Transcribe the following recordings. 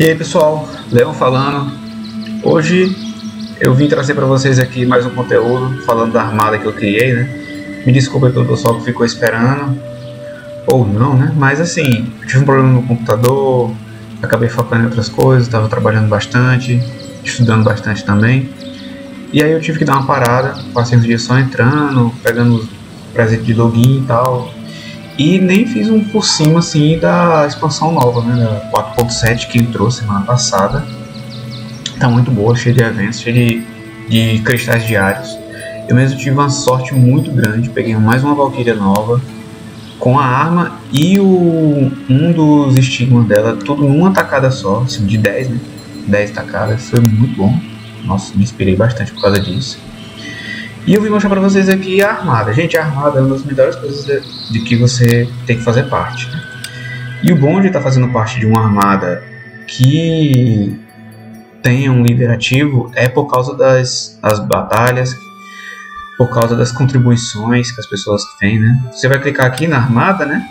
E aí pessoal, Leão falando. Hoje eu vim trazer para vocês aqui mais um conteúdo falando da armada que eu criei, né? Me desculpa pelo pessoal que ficou esperando, ou não, né? Mas assim, eu tive um problema no computador, acabei focando em outras coisas, estava trabalhando bastante, estudando bastante também. E aí eu tive que dar uma parada, passei uns dias só entrando, pegando os presentes de login e tal. E nem fiz um por cima assim da expansão nova, né, da 4.7 que entrou semana passada. Tá muito boa, cheia de eventos, cheia de cristais diários. Eu mesmo tive uma sorte muito grande, peguei mais uma Valkyria nova, com a arma e um dos estigmas dela, tudo numa tacada só, assim, de 10, né? 10 tacadas, foi muito bom. Nossa, me inspirei bastante por causa disso. E eu vim mostrar pra vocês aqui a armada. Gente, a armada é uma das melhores coisas de que você tem que fazer parte, né? E o bom de estar fazendo parte de uma armada que tenha um líder ativo é por causa das batalhas, por causa das contribuições que as pessoas têm, né? Você vai clicar aqui na armada, né?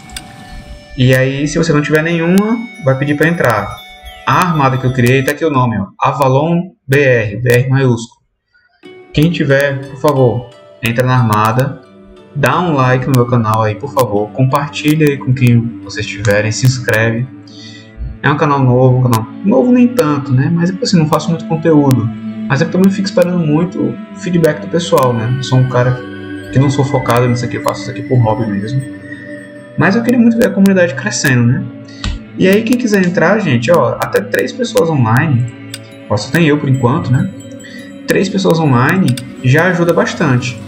E aí, se você não tiver nenhuma, vai pedir para entrar. A armada que eu criei, tá aqui o nome, ó, Avalon BR, BR maiúsculo. Quem tiver, por favor, entra na armada, dá um like no meu canal aí, por favor, compartilha aí com quem vocês tiverem, se inscreve. É um canal novo nem tanto, né? Mas é porque assim, não faço muito conteúdo. Mas é porque eu também fico esperando muito o feedback do pessoal, né? Eu sou um cara que não sou focado nisso aqui, eu faço isso aqui por hobby mesmo. Mas eu queria muito ver a comunidade crescendo, né? E aí quem quiser entrar, gente, ó, até 3 pessoas online, só tem eu por enquanto, né? 3 pessoas online já ajuda bastante.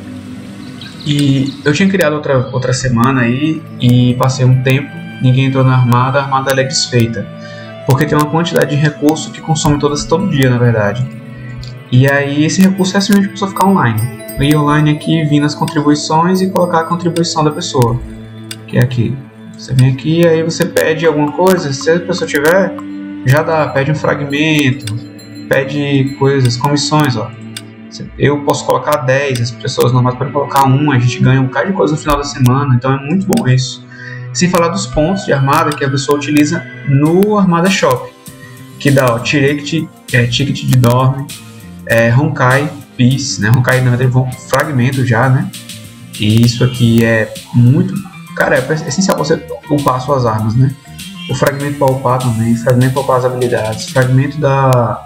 E eu tinha criado outra semana aí e passei um tempo, ninguém entrou na armada, a armada ela é desfeita. Porque tem uma quantidade de recurso que consome todo dia, na verdade. E aí esse recurso é simplesmente a pessoa ficar online. Eu ia online aqui, vir nas contribuições e colocar a contribuição da pessoa. Que é aqui. Você vem aqui e aí você pede alguma coisa, se a pessoa tiver, já dá, pede um fragmento, pede coisas, comissões, ó. Eu posso colocar 10, as pessoas normais podem colocar 1, a gente ganha um bocado de coisa no final da semana, então é muito bom isso. Sem falar dos pontos de armada que a pessoa utiliza no Armada Shop, que dá, ó, ticket de dorme, Honkai Piece, né? Honkai na verdade é um fragmento já, né? E isso aqui é muito, cara, é essencial você upar suas armas, né? O fragmento para upar também, fragmento para upar as habilidades, fragmento da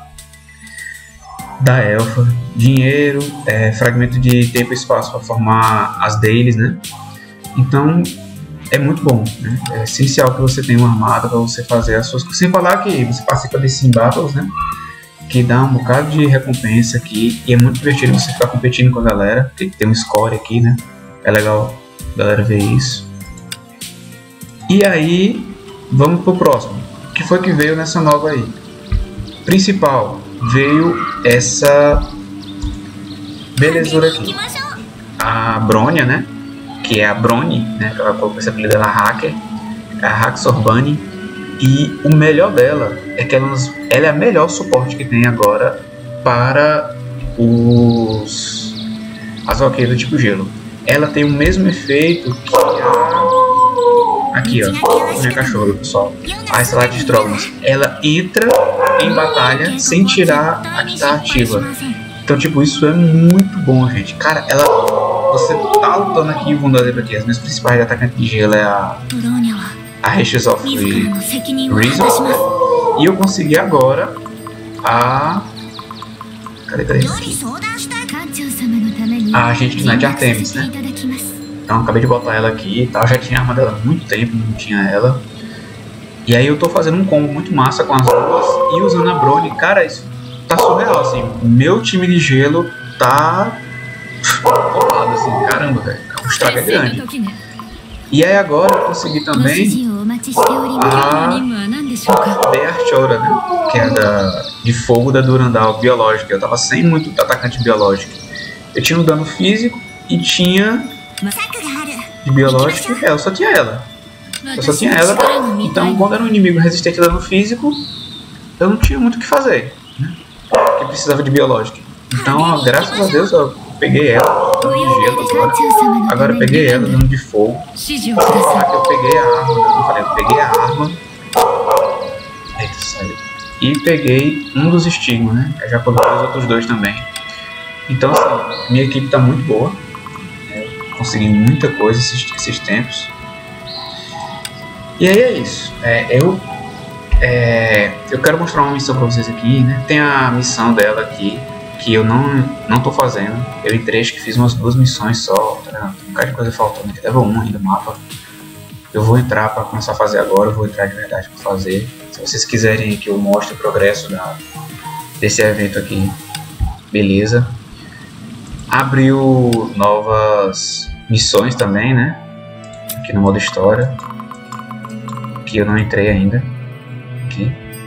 elfa, dinheiro, fragmento de tempo e espaço para formar as dailies, né? Então é muito bom, né? É essencial que você tenha uma armada para você fazer as suas coisas. Sem falar que você participa de Sim Battles, né? Que dá um bocado de recompensa aqui e é muito divertido você ficar competindo com a galera. Tem que ter um score aqui, né? É legal a galera ver isso. E aí, vamos pro próximo. O que foi que veio nessa nova aí? Principal, veio essa belezura aqui. A Bronya, né? Que é a Brony, né? Que ela colocou esse apelido dela, Hacker. É a Haxor Bunny. E o melhor dela é que ela é a melhor suporte que tem agora para as Valkyrias do tipo gelo. Ela tem o mesmo efeito que aqui, ó, minha cachorra, pessoal. A Estelar de Strogonos. Ela entra em batalha sem tirar a que tá ativa. Então, tipo, isso é muito bom, gente. Cara, você tá lutando aqui, vamos dar aqui. As minhas principais atacantes de gelo é a Riches of Reason, né? E eu consegui agora a... Cadê? A Agente de Night Artemis, né? Então acabei de botar ela aqui e tal. Já tinha a arma dela há muito tempo, não tinha ela. E aí eu tô fazendo um combo muito massa com as duas e usando a Brony. Cara, isso tá surreal, assim. Meu time de gelo tá colado, assim. Caramba, velho. O estrago é grande. E aí agora eu consegui também a Bearchora, né? Que é de fogo da Durandal biológica. Eu tava sem muito atacante biológico. Eu tinha um dano físico e tinha de biológico. Eu só tinha ela. Então quando era um inimigo resistente a dano físico, eu não tinha muito o que fazer, né? Porque precisava de biológico. Então, ó, graças a Deus, eu peguei ela, dano de gelo agora eu peguei ela, dano de fogo. Vou falar que eu peguei a arma, eu falei, eu peguei a arma. Eita, saiu. e peguei um dos estigmas, né? Eu já coloquei os outros dois também. Então assim, minha equipe está muito boa. Consegui muita coisa esses tempos. E aí é isso. Eu quero mostrar uma missão para vocês aqui, né? Tem a missão dela aqui que eu não tô fazendo. Eu entrei, acho que fiz umas 2 missões só, tá vendo? Tem um bocado de coisa faltando aqui, level 1 ainda do mapa. Eu vou entrar para começar a fazer agora, eu vou entrar de verdade para fazer. Se vocês quiserem que eu mostre o progresso desse evento aqui, beleza. Abriu novas missões também, né? Aqui no modo história, que eu não entrei ainda. Aqui.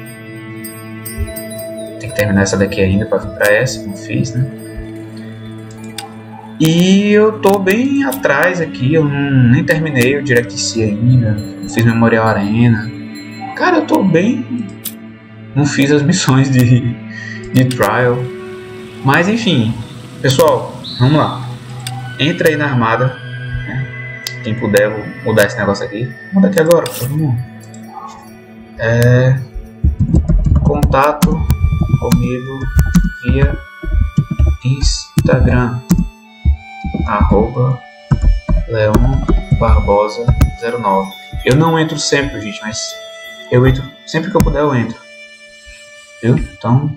Tem que terminar essa daqui ainda para vir para essa, não fiz, né? E eu tô bem atrás aqui, eu nem terminei o DirectC ainda, não fiz Memorial Arena. Cara, eu tô bem... Não fiz as missões de Trial. Mas enfim, pessoal, vamos lá. Entra aí na armada, né? Quem puder, vou mudar esse negócio aqui. Vou mudar aqui agora, todo mundo. Contato comigo via Instagram, @leonbarbosa09. Eu não entro sempre, gente, mas eu entro sempre que eu puder, eu entro, viu? Então,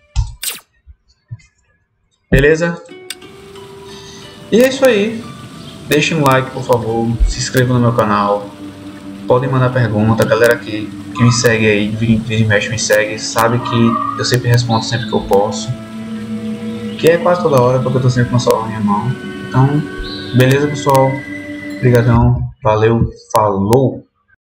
beleza? E é isso aí. Deixem um like, por favor, se inscrevam no meu canal, podem mandar pergunta. A galera que me segue aí, vira e mexe me segue, sabe que eu sempre respondo sempre que eu posso, que é quase toda hora, porque eu tô sempre com o celular na minha mão. Então, beleza, pessoal? Obrigadão, valeu, falou!